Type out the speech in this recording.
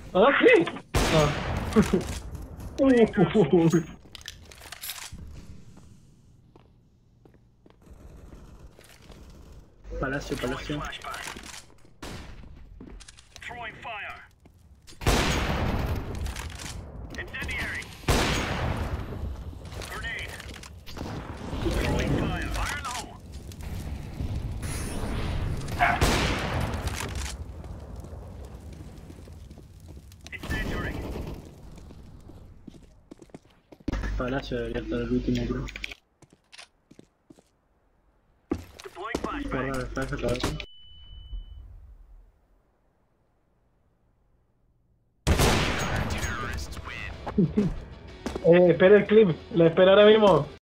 Ah, sí. Ah. Palacio, palacio. Palacio debería estar el último, creo. Guarda, está esa cabeza. Espera el clip. La espera ahora mismo.